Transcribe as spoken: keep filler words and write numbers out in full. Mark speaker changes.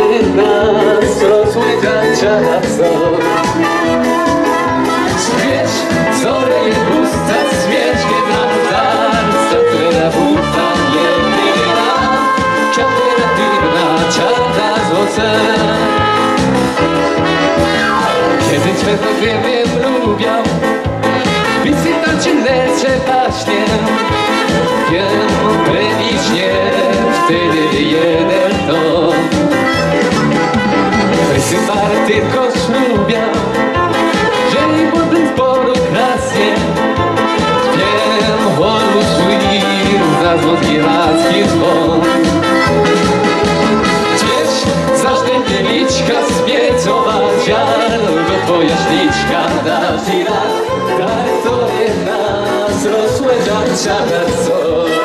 Speaker 1: nas rosły gacia co. Świeć, zorę i pusta, świeczkę na tarca, tyle buta, nie dyna, ciapera dyrna, ciata z ocen. Kiedy ćwetno chwiebie lubiał, wizytacie nece baśnie, wiem, iśnie, wtedy jeden to. Wysypar tylko ślubiał, że i potem sporo krasnie. Wiem, holu szlir, za złotki raski dzwon. Gdzieś zaszczępie liczka spiecowa, ziarno twoja śliczka, dasz i raz, tak to nie nas rosłe żarcia co.